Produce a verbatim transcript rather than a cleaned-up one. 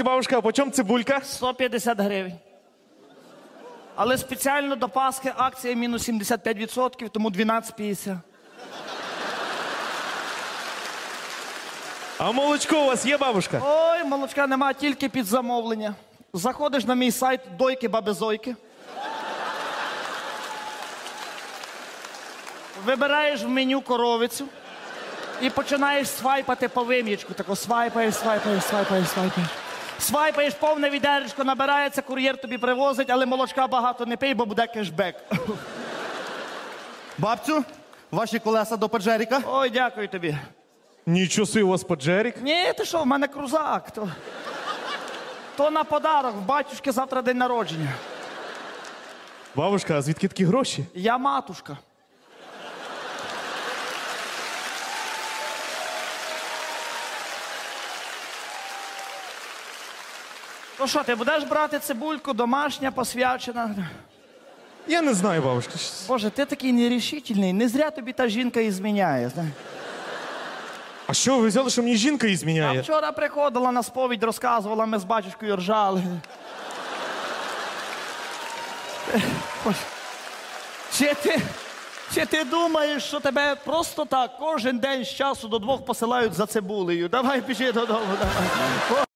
Здрасте, бабушка, а по чому цибулька? сто п'ятдесят гривень. Але спеціально до Пасхи акція мінус сімдесят п'ять відсотків, тому дванадцять п'ятдесят. А молочко у вас є, бабушка? Ой, молочка нема, тільки під замовлення. Заходиш на мій сайт Дойки Баби Зойки. Вибираєш в меню коровицю і починаєш свайпати по вим'ячку. Тако свайпаєш, свайпаєш, свайпаєш, свайпаєш. Свайпаєш, повне відеречко, набирається, кур'єр тобі привозить, але молочка багато не пий, бо буде кешбек. Бабцю, ваші колеса до Паджеріка. Ой, дякую тобі. Нічого собі, у вас поджерік. Ні, ти що, в мене крузак. То, то на подарок, в батюшки завтра день народження. Бабушка, а звідки такі гроші? Я матушка. То що, ти будеш брати цибульку, домашня, посвячена? Я не знаю, бабушка. Боже, ти такий нерішительний, не зря тобі та жінка і зміняє. знаєш. А що, ви взяли, що мені жінка її А зміняє? вчора приходила на сповідь, розказувала, ми з батюшкою ржали. Ой. Чи ти, чи ти думаєш, що тебе просто так кожен день з часу до двох посилають за цибулею? Давай біжи додому, давай.